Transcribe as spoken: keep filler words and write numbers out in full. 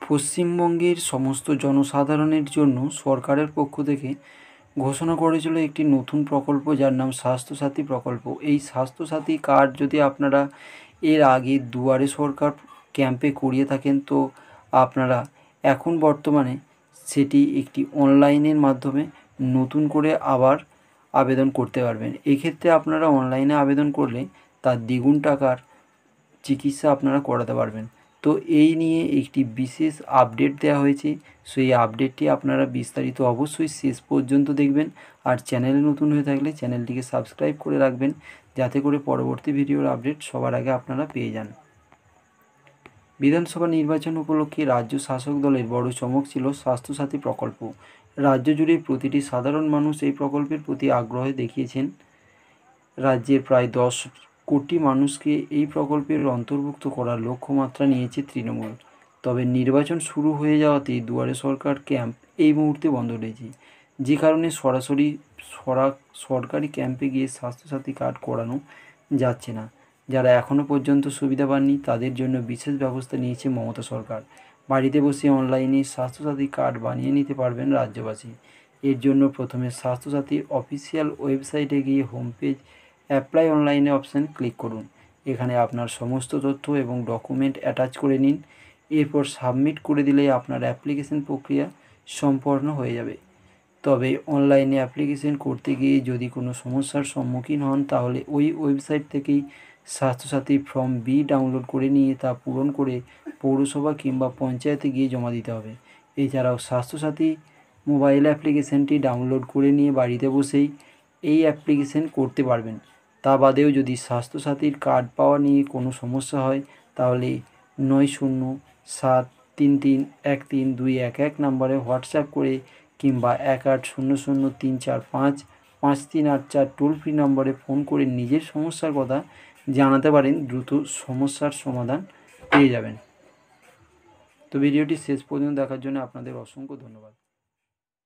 পশ্চিমবঙ্গের সমস্ত জনসাধারণের জন্য সরকারের পক্ষ থেকে ঘোষণা করেছিল একটি নতুন প্রকল্প, যার নাম স্বাস্থ্যসাথী প্রকল্প। এই স্বাস্থ্যসাথী কার্ড যদি আপনারা এর আগে দুয়ারে সরকার ক্যাম্পে করিয়ে থাকেন, তো আপনারা এখন বর্তমানে সেটি একটি অনলাইনের মাধ্যমে নতুন করে আবার আবেদন করতে পারবেন। এক্ষেত্রে আপনারা অনলাইনে আবেদন করলে তার দ্বিগুণ টাকার চিকিৎসা আপনারা করাতে পারবেন। তো এই নিয়ে একটি বিশেষ আপডেট দেওয়া হয়েছে। সেই আপডেটটি আপনারা বিস্তারিত অবশ্যই শেষ পর্যন্ত দেখবেন। আর চ্যানেলে নতুন হয়ে থাকলে চ্যানেলটিকে সাবস্ক্রাইব করে রাখবেন, যাতে করে পরবর্তী ভিডিওর আপডেট সবার আগে আপনারা পেয়ে যান। বিধানসভা নির্বাচন উপলক্ষে রাজ্য শাসক দলের বড় চমক ছিল স্বাস্থ্যসাথী প্রকল্প। রাজ্য জুড়ে প্রতিটি সাধারণ মানুষ এই প্রকল্পের প্রতি আগ্রহ দেখিয়েছেন। রাজ্যের প্রায় দশ কোটি মানুষকে এই প্রকল্পের অন্তর্ভুক্ত করার লক্ষ্যমাত্রা নিয়েছে তৃণমূল। তবে নির্বাচন শুরু হয়ে যাওয়াতেই দুয়ারে সরকার ক্যাম্প এই মুহূর্তে বন্ধ রয়েছে, যে কারণে সরাসরি সরকারি ক্যাম্পে গিয়ে স্বাস্থ্যসাথী কার্ড করানো যাচ্ছে না। যারা এখনও পর্যন্ত সুবিধা পাননি তাদের জন্য বিশেষ ব্যবস্থা নিয়েছে মমতা সরকার। বাড়িতে বসে অনলাইনে স্বাস্থ্যসাথী কার্ড বানিয়ে নিতে পারবেন রাজ্যবাসী। এর জন্য প্রথমে স্বাস্থ্যসাথীর অফিসিয়াল ওয়েবসাইটে গিয়ে হোম পেজ অ্যাপ্লাই অনলাইনে অপশান ক্লিক করুন। এখানে আপনার সমস্ত তথ্য এবং ডকুমেন্ট অ্যাটাচ করে নিন। এরপর সাবমিট করে দিলেই আপনার অ্যাপ্লিকেশন প্রক্রিয়া সম্পন্ন হয়ে যাবে। তবে অনলাইনে অ্যাপ্লিকেশন করতে গিয়ে যদি কোনো সমস্যার সম্মুখীন হন, তাহলে ওই ওয়েবসাইট থেকেই স্বাস্থ্যসাথী ফর্ম বি ডাউনলোড করে নিয়ে তা পূরণ করে পৌরসভা কিংবা পঞ্চায়েতে গিয়ে জমা দিতে হবে। এছাড়াও স্বাস্থ্যসাথী মোবাইল অ্যাপ্লিকেশনটি ডাউনলোড করে নিয়ে বাড়িতে বসেই এই অ্যাপ্লিকেশন করতে পারবেন। তা বাদেও যদি স্বাস্থ্যসাথীর কার্ড পাওয়া নিয়ে কোনো সমস্যা হয়, তাহলে নয় শূন্য সাত তিন তিন এক তিন দুই এক এক নম্বরে হোয়াটসঅ্যাপ করে কিংবা এক আট শূন্য শূন্য তিন চার পাঁচ পাঁচ তিন আট চার টোল ফ্রি নম্বরে ফোন করে নিজের সমস্যার কথা জানাতে পারেন। দ্রুত সমস্যার সমাধান পেয়ে যাবেন। তো ভিডিওটি শেষ পর্যন্ত দেখার জন্য আপনাদের অসংখ্য ধন্যবাদ।